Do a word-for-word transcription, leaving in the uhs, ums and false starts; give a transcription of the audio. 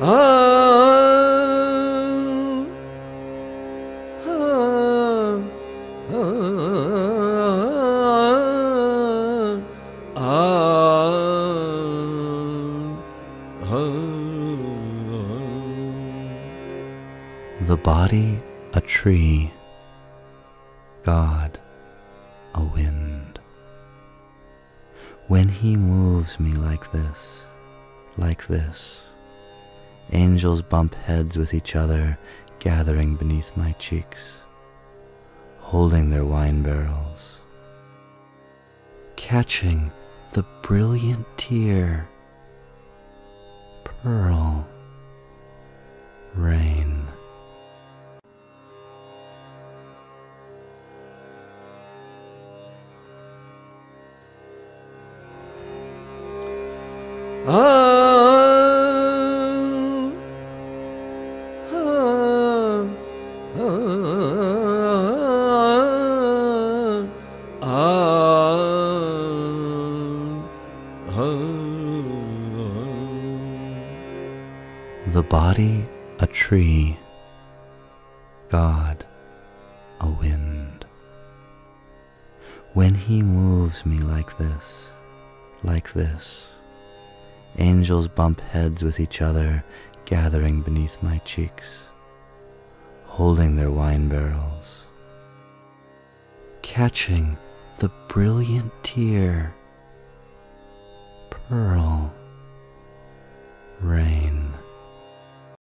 The body a tree, God a wind. When he moves me like this, like this, angels bump heads with each other, gathering beneath my cheeks, holding their wine barrels, catching the brilliant tear, pearl, rain. Ah, ah, ah, ah, ah. The body a tree, God a wind. When he moves me like this, like this, angels bump heads with each other, gathering beneath my cheeks, holding their wine barrels, catching the brilliant tear, pearl, rain.